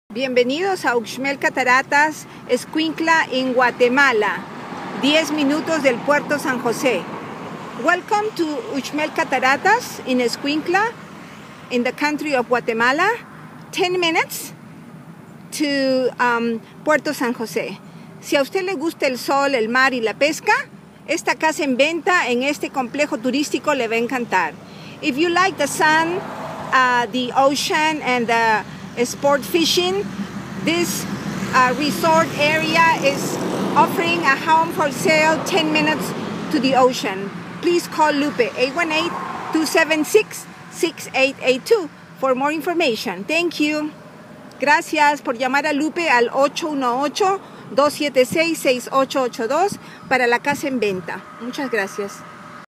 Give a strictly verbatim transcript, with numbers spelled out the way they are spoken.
Bienvenidos a Uxmal Cataratas, Escuintla en Guatemala, diez minutos del Puerto San José. Welcome to Uxmal Cataratas in Escuintla, in the country of Guatemala, ten minutes to um, Puerto San José. Si a usted le gusta el sol, el mar y la pesca, esta casa en venta en este complejo turístico le va a encantar. If you like the sun, uh, the ocean and the sport fishing, this uh, resort area is offering a home for sale ten minutes to the ocean. Please call Lupe, eight one eight, two seven six, six eight eight two for more information. Thank you. Gracias por llamar a Lupe al ocho uno ocho, dos siete seis, seis ocho ocho dos para la casa en venta. Muchas gracias.